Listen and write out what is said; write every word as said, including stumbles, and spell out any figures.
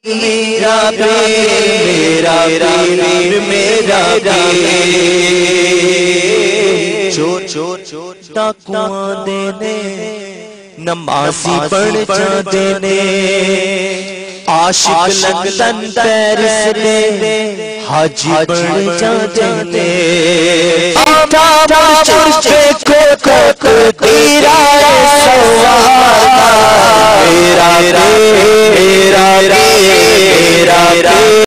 मेरा पीर मेरा पीर मेरा पीर। चोर चोर चोर डाकुआं देने नमाज़ी बन जाते ने, आशिक लंदन पेरिस दे हाजी बन जाते ने।